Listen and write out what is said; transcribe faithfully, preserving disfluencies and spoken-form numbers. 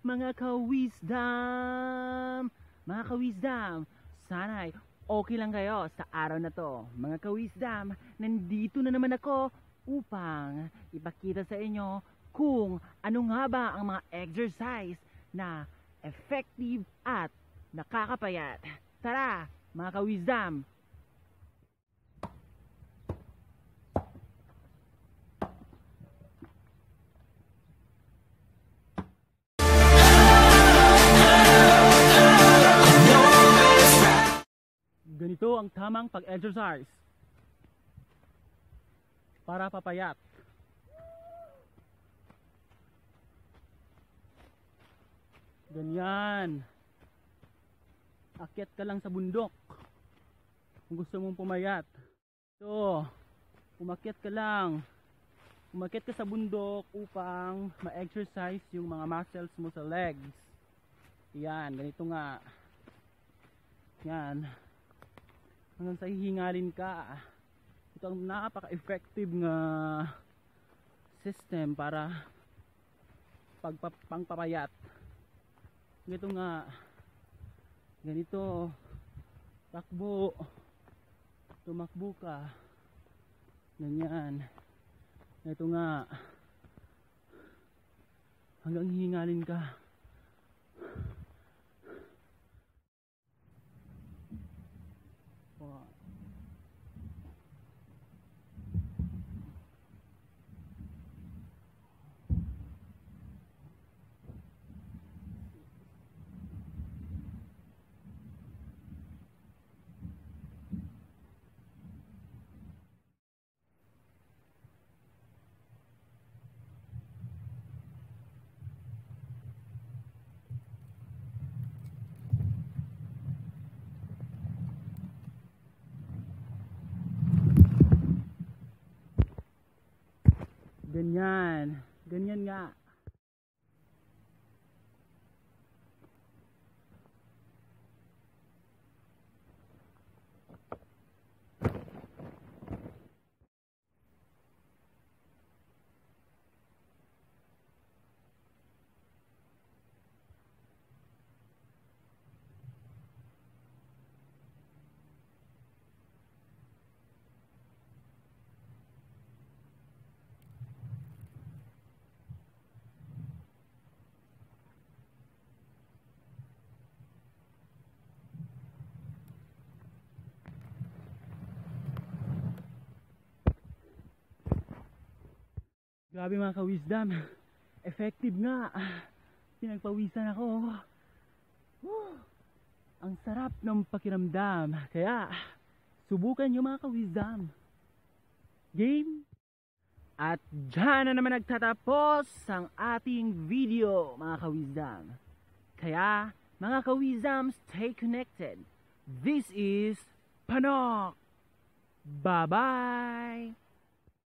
mga ka-wisdom, mga ka-wisdom, sana'y okay lang kayo sa araw na to. Mga ka-wisdom, nandito na naman ako upang ipakita sa inyo kung ano nga ba ang mga exercise na effective at nakakapayat. Tara, mga ka-wisdom! Ganito ang tamang pag-exercise para papayat. Ganyan. Akyat ka lang sa bundok kung gusto mong pumayat. So, umakyat ka lang. Umakyat ka sa bundok upang ma-exercise yung mga muscles mo sa legs. Yan, ganito nga. Yan. Hanggang sa hihingalin ka. Ito ang napaka-effective nga system para pagpapayat. Ganito nga. Ganito. Takbo. Tumakbo ka. Ganyan. Ganito nga. Hanggang hihingalin ka. Ganyan. Ganyan nga. Grabe mga ka-wisdom, effective nga. Pinagpawisan ako. Woo! Ang sarap ng pakiramdam. Kaya, subukan nyo mga ka-wisdom. Game? At dyan na naman nagtatapos ang ating video mga ka-wisdom. Kaya, mga ka-wisdom, stay connected. This is Panok. Bye-bye!